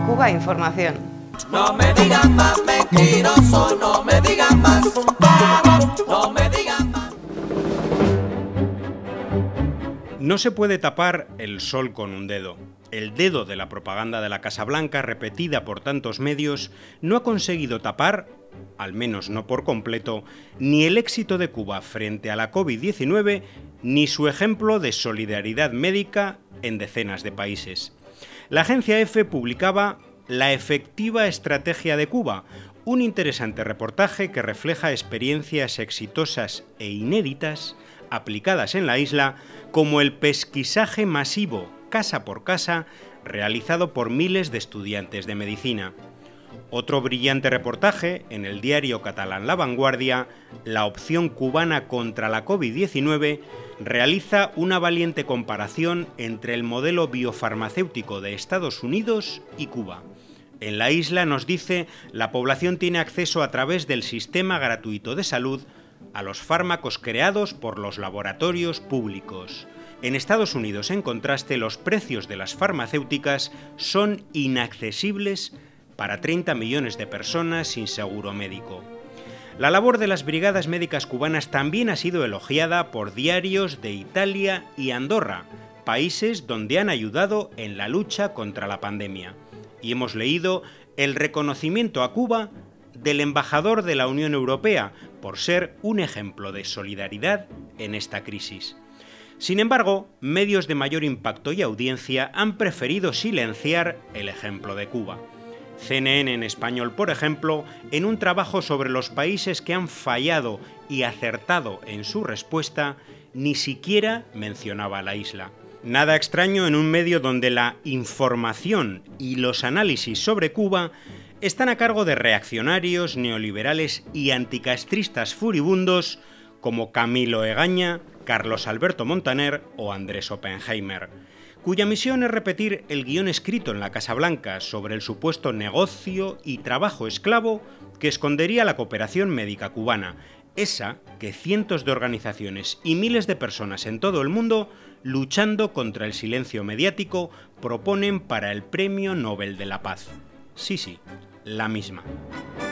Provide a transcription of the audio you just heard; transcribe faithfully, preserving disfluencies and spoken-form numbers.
Cuba Información. No me digan más mentiroso, no me digan más, no me digan más. No se puede tapar el sol con un dedo. El dedo de la propaganda de la Casa Blanca, repetida por tantos medios, no ha conseguido tapar, al menos no por completo, ni el éxito de Cuba frente a la COVID diecinueve, ni su ejemplo de solidaridad médica en decenas de países. La agencia EFE publicaba La efectiva estrategia de Cuba, un interesante reportaje que refleja experiencias exitosas e inéditas aplicadas en la isla, como el pesquisaje masivo, casa por casa, realizado por miles de estudiantes de medicina. Otro brillante reportaje, en el diario catalán La Vanguardia, La opción cubana contra la COVID diecinueve, realiza una valiente comparación entre el modelo biofarmacéutico de Estados Unidos y Cuba. En la isla, nos dice, la población tiene acceso a través del sistema gratuito de salud a los fármacos creados por los laboratorios públicos. En Estados Unidos, en contraste, los precios de las farmacéuticas son inaccesibles para treinta millones de personas sin seguro médico. La labor de las brigadas médicas cubanas también ha sido elogiada por diarios de Italia y Andorra, países donde han ayudado en la lucha contra la pandemia. Y hemos leído el reconocimiento a Cuba del embajador de la Unión Europea por ser un ejemplo de solidaridad en esta crisis. Sin embargo, medios de mayor impacto y audiencia han preferido silenciar el ejemplo de Cuba. C N N en español, por ejemplo, en un trabajo sobre los países que han fallado y acertado en su respuesta, ni siquiera mencionaba la isla. Nada extraño en un medio donde la información y los análisis sobre Cuba están a cargo de reaccionarios, neoliberales y anticastristas furibundos como Camilo Egaña, Carlos Alberto Montaner o Andrés Oppenheimer, cuya misión es repetir el guión escrito en la Casa Blanca sobre el supuesto negocio y trabajo esclavo que escondería la cooperación médica cubana, esa que cientos de organizaciones y miles de personas en todo el mundo, luchando contra el silencio mediático, proponen para el Premio Nobel de la Paz. Sí, sí, la misma.